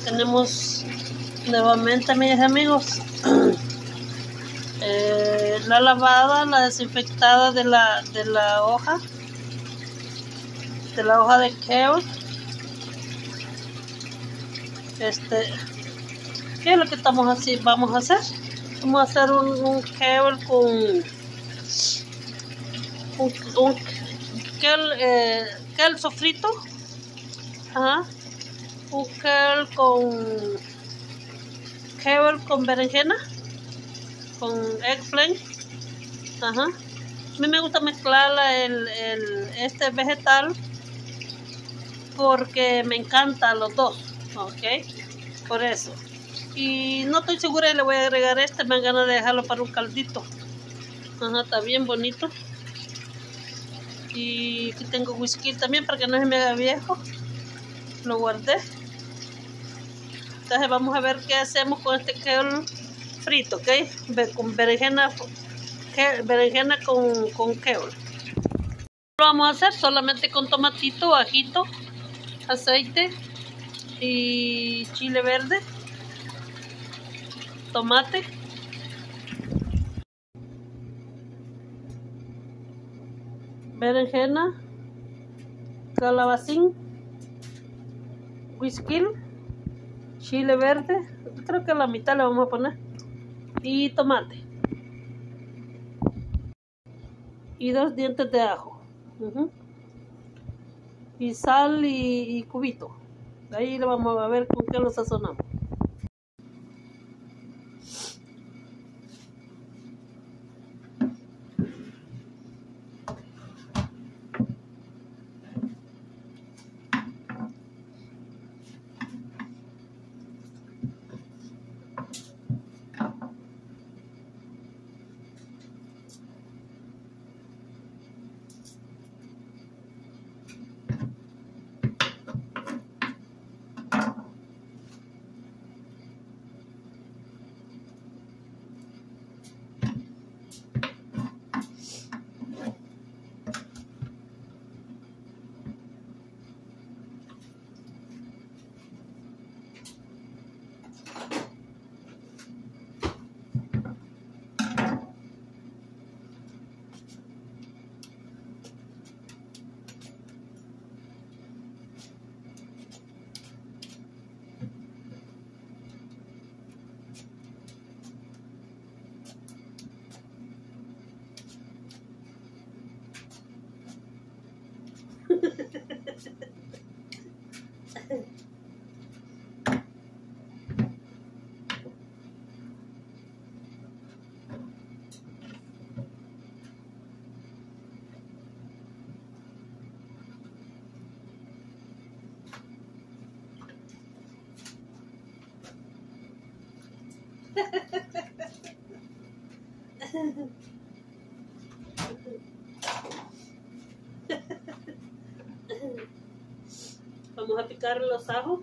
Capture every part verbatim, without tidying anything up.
Tenemos nuevamente, mis amigos, eh, la lavada, la desinfectada de la, de la hoja, de la hoja de kale. Este, ¿qué es lo que estamos así? Vamos a hacer? Vamos a hacer un, un kale con un, un kale, eh, kale sofrito. Ajá. Un kale con kale con berenjena, con eggplant. Ajá. A mí me gusta mezclar el, el, este vegetal porque me encantan los dos, ok, por eso. Y no estoy segura y le voy a agregar este, me dan ganas de dejarlo para un caldito. Ajá, está bien bonito. Y aquí tengo whisky también para que no se me haga viejo. Lo guardé. Entonces vamos a ver qué hacemos con este kale frito, ok, con berenjena, berenjena con, con kale. Lo vamos a hacer solamente con tomatito, ajito, aceite y chile verde, tomate, berenjena, calabacín, whisky, chile verde, creo que la mitad le vamos a poner, y tomate, y dos dientes de ajo, uh-huh. Y sal y, y cubito. Ahí le vamos a ver con qué lo sazonamos. Vamos a picar los ajos.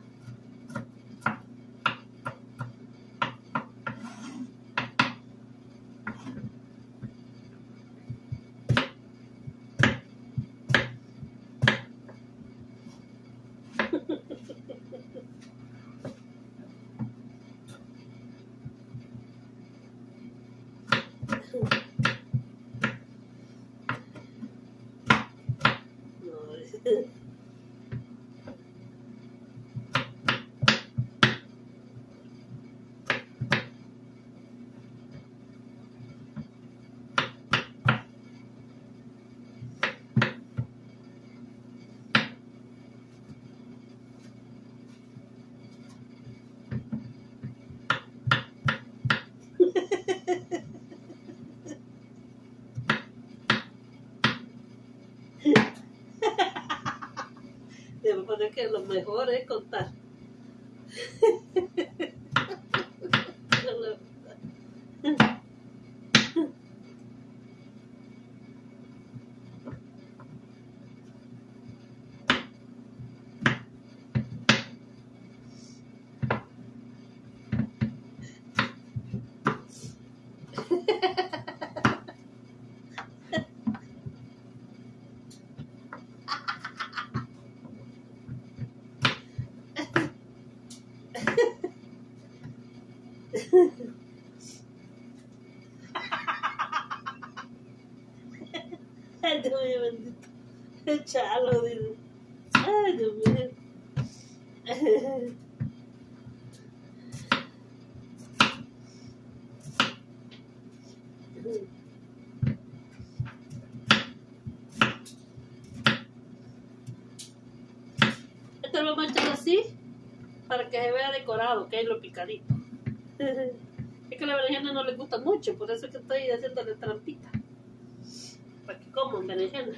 Debo poner que lo mejor es contar. Ay, Dios mío, bendito. Echalo, dice. Ay, Dios mío. Esto lo vamos a echar así para que se vea decorado, que es lo picadito. Es que la berenjena no le gusta mucho, por eso es que estoy haciéndole trampita. Para que coman berenjena.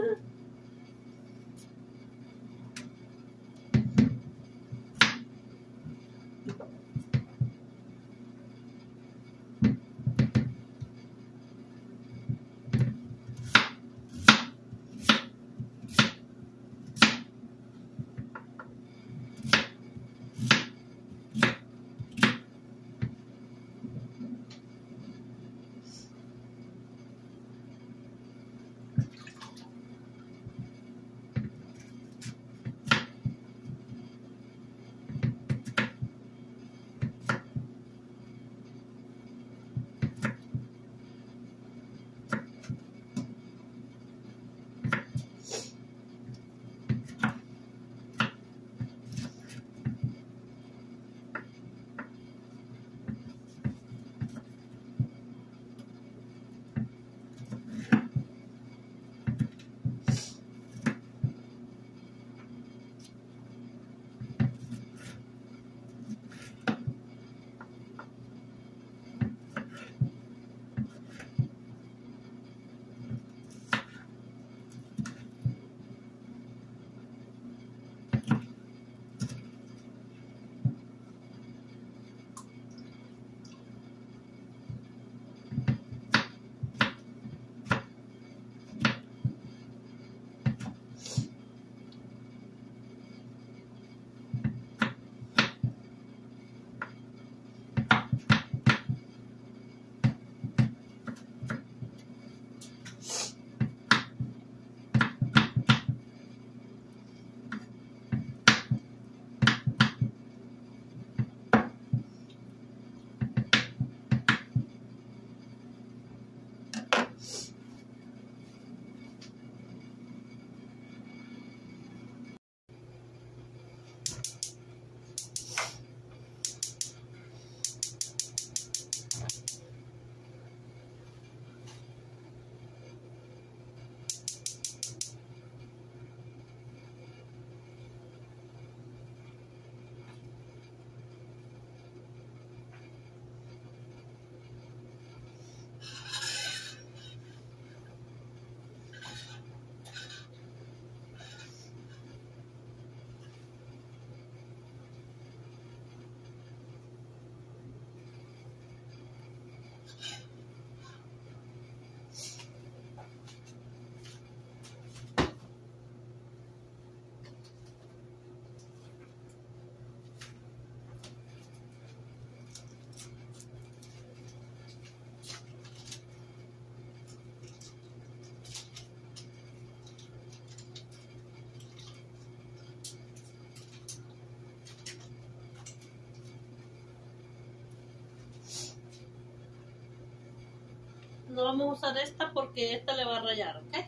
No vamos a usar esta porque esta le va a rayar, ¿ok?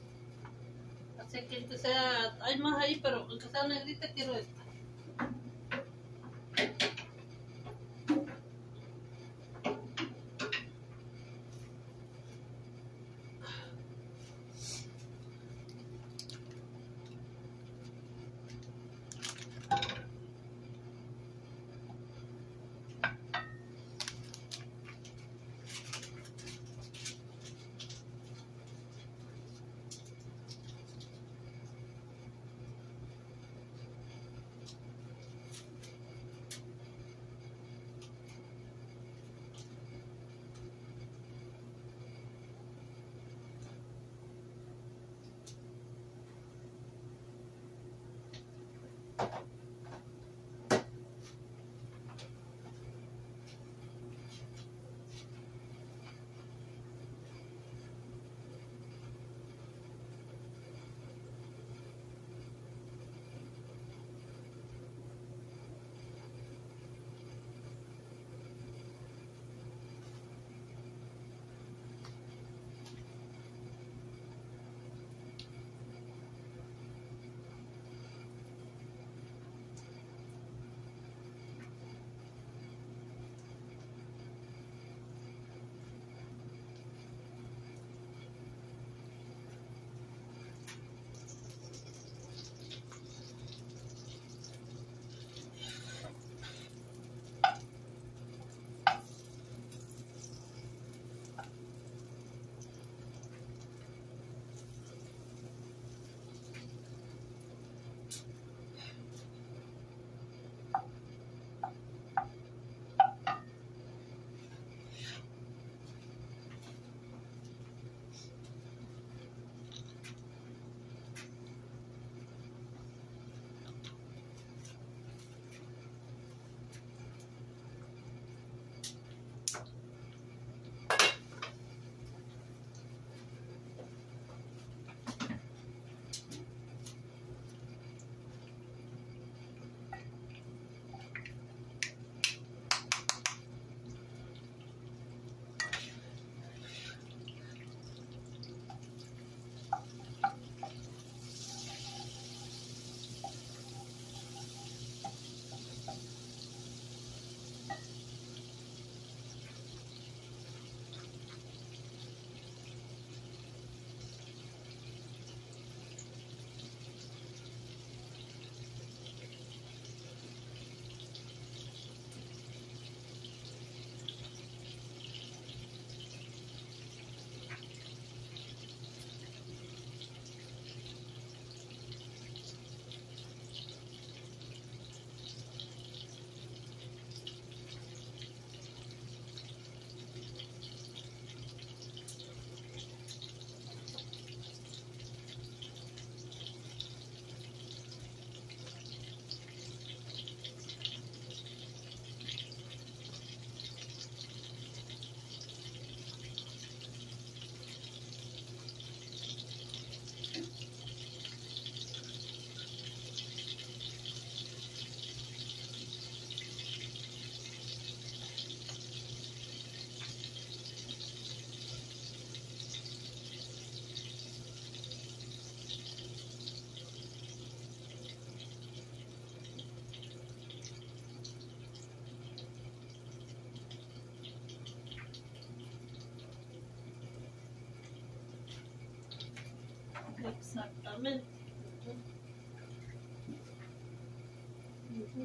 Así que que sea, hay más ahí, pero aunque sea negrita, quiero esta. Exactamente. Ujú.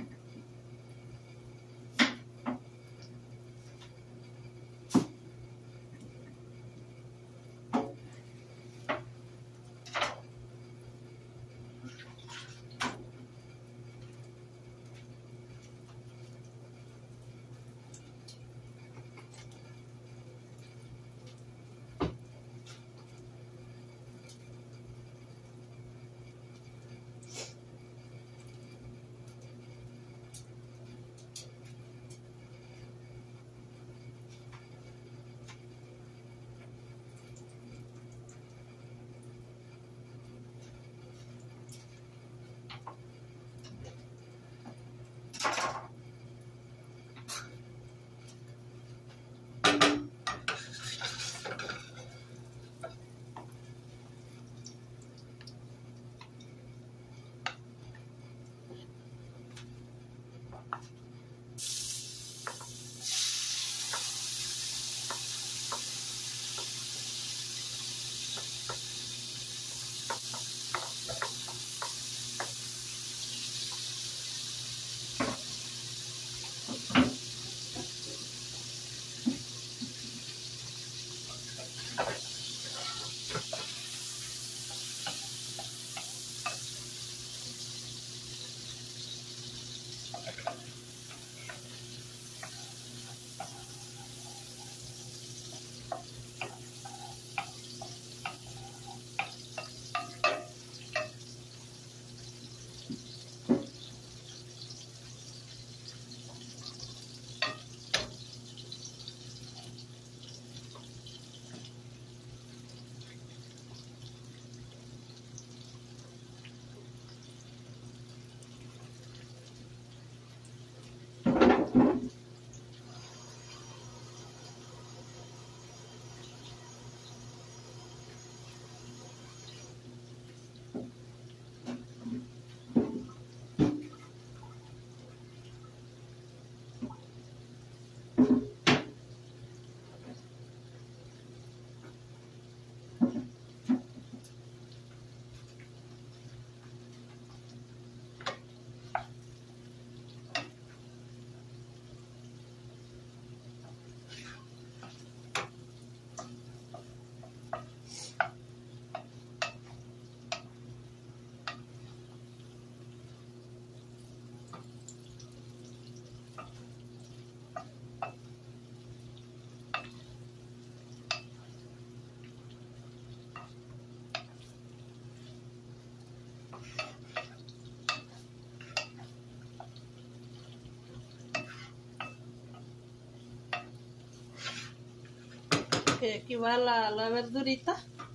Que aquí va la, la verdurita.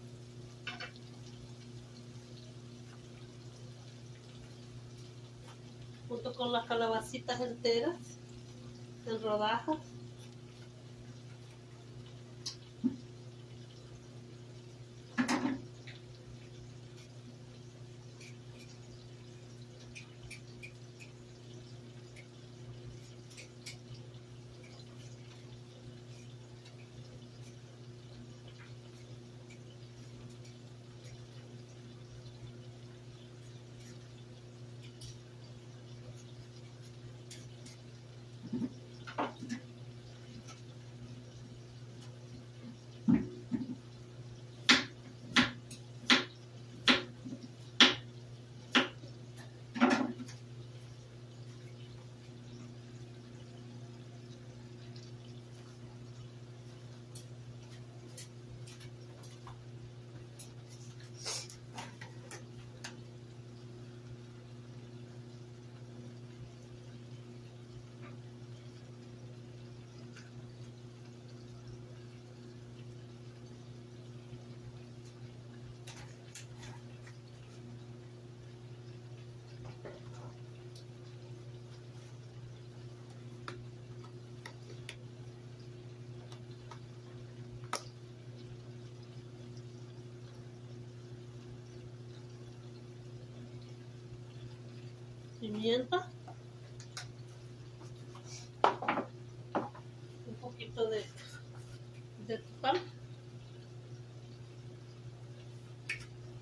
Junto con las calabacitas enteras, en rodajas. Pimienta, un poquito de, de pan,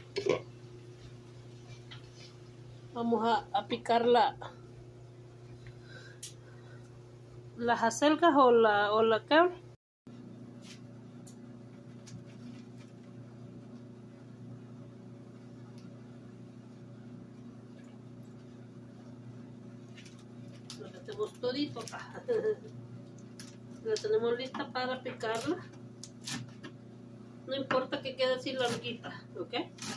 Vamos a, a picar la, las acelgas o la, o la carne. Lo metemos todito acá. La tenemos lista para picarla. No importa que quede así larguita, ¿ok?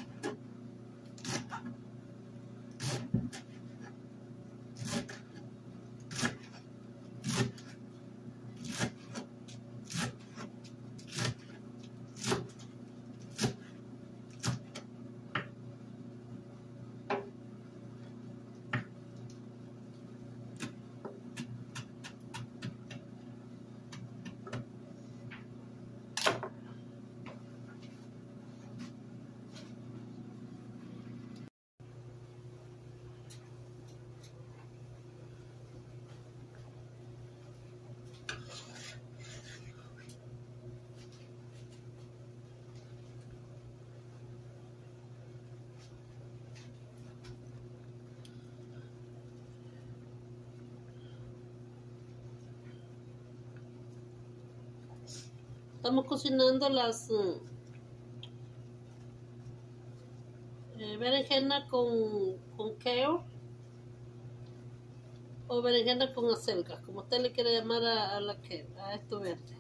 Estamos cocinando las eh, berenjena con, con kale o berenjena con acelgas, como usted le quiere llamar a, a, la kale, a esto verde.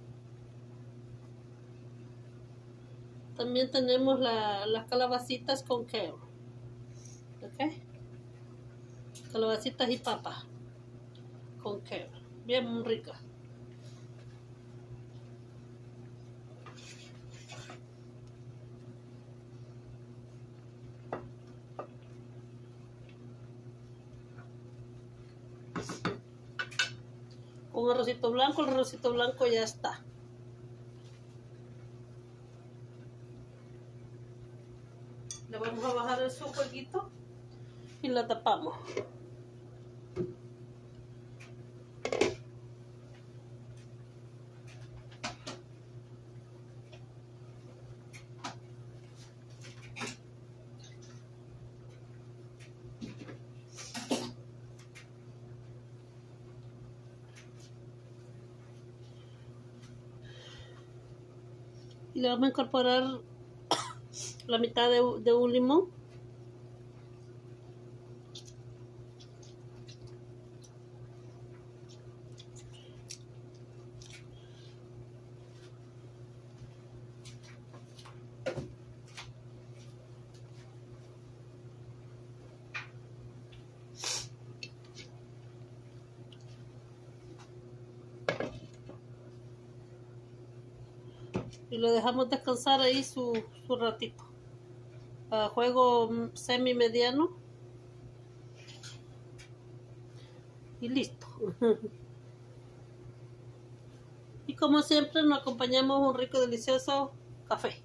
También tenemos la, las calabacitas con kale, ¿ok? Calabacitas y papas con kale, bien ricas. Con arrocito blanco, el arrocito blanco ya está. Le vamos a bajar el su fueguito y la tapamos. Y le vamos a incorporar la mitad de, de un limón. Y lo dejamos descansar ahí su, su ratito. A juego semi mediano. Y listo. Y como siempre nos acompañamos un rico delicioso café.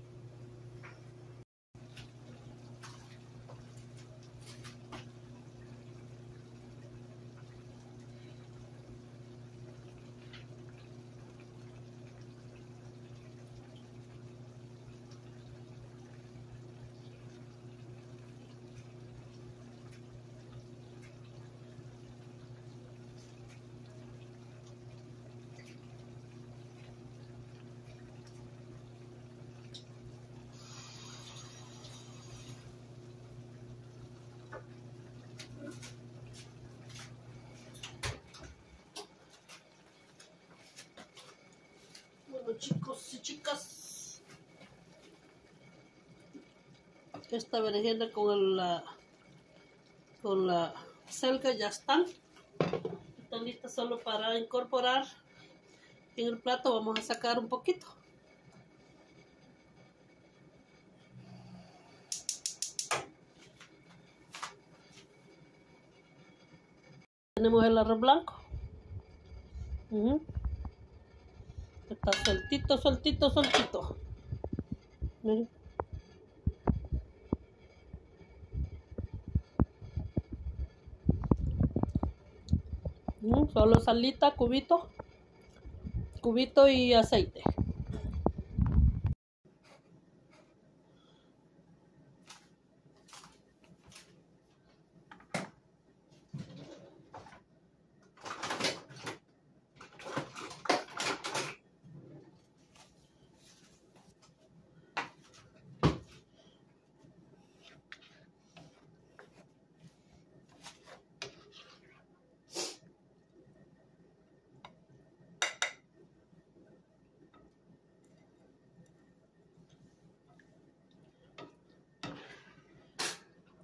Bueno, chicos y chicas, esta berenjena con la con la selga ya están están listas solo para incorporar en el plato. Vamos a sacar un poquito. Tenemos el arroz blanco. Uh-huh. Está sueltito, sueltito, sueltito. Miren. Uh-huh. Solo salita, cubito, cubito y aceite.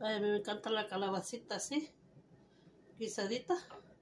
Ay, a mí me encanta la calabacita así, guisadita.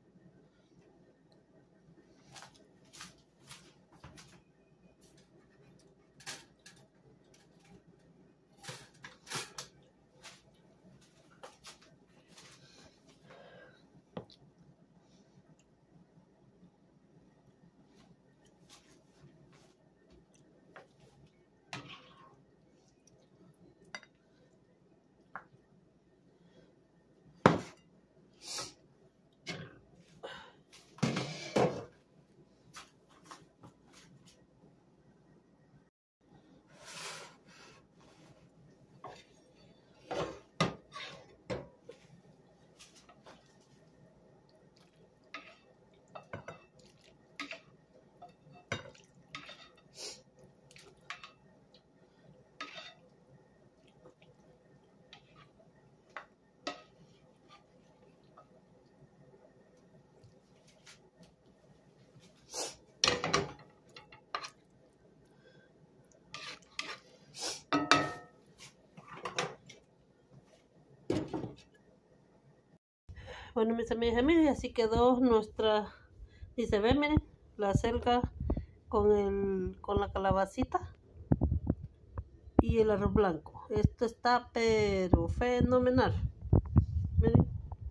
Bueno, mis amigas, miren, así quedó nuestra, y se ve, miren, la selga con, el, con la calabacita y el arroz blanco. Esto está pero fenomenal. Miren.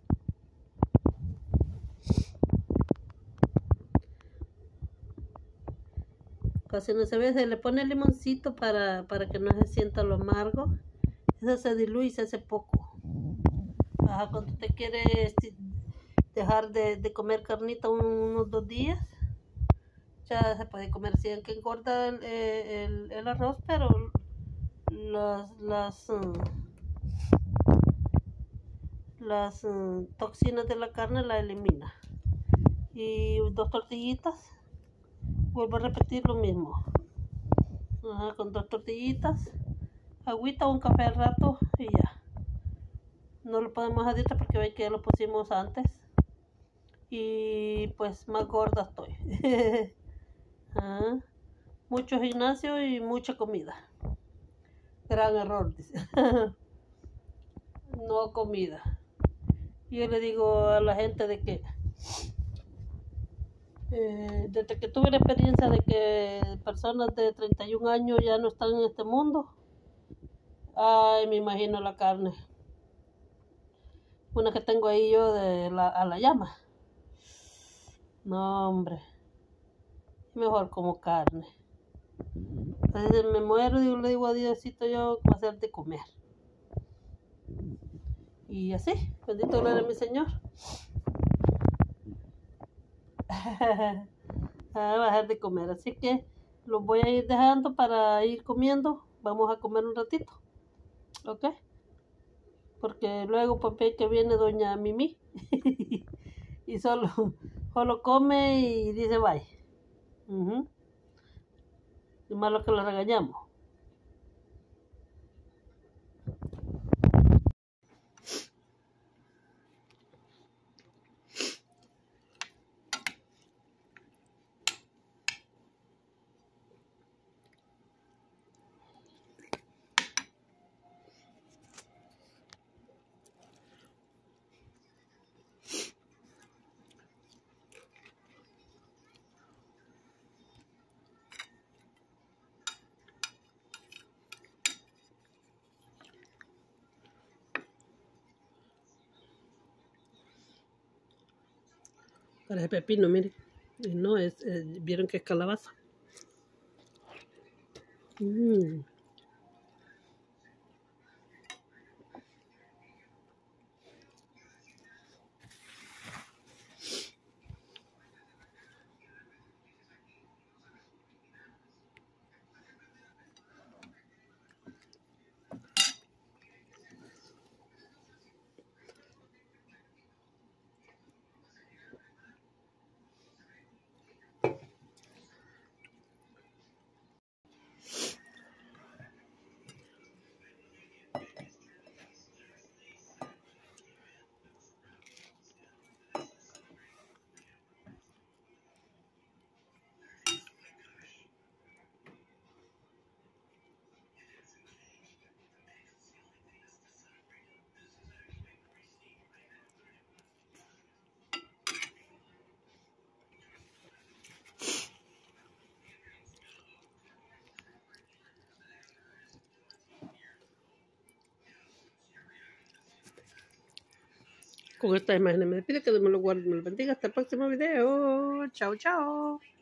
Casi no se ve, se le pone el limoncito para, para que no se sienta lo amargo. Eso se diluye y se hace poco. Ajá, cuando usted quiere dejar de, de comer carnita unos dos días, ya se puede comer. Sí, que engorda el, el, el arroz, pero las las uh, las uh, toxinas de la carne la elimina. Y dos tortillitas, vuelvo a repetir lo mismo. Ajá, con dos tortillitas, agüita o un café al rato y ya. No lo podemos aditar porque ve que ya lo pusimos antes. Y pues más gorda estoy. ah, mucho gimnasio y mucha comida. Gran error, dice. No comida. Yo le digo a la gente de que eh, desde que tuve la experiencia de que personas de treinta y un años ya no están en este mundo, ay, me imagino la carne. Una que tengo ahí yo de la, a la llama. No, hombre. Mejor como carne. Entonces me muero y le digo a Diosito yo voy a hacer de comer. Y así, bendito gloria a mi Señor. a bajar de comer. Así que los voy a ir dejando para ir comiendo. Vamos a comer un ratito. ¿Ok? Porque luego pues ve que viene doña Mimi. y solo, solo come y dice bye. Uh-huh. Y malo que la regañamos. Parece pepino, mire. Y no, es, eh, vieron que es calabaza. Mm. Con estas imágenes me despido, que Dios me lo guarde y me lo bendiga. Hasta el próximo video. Chao, chao.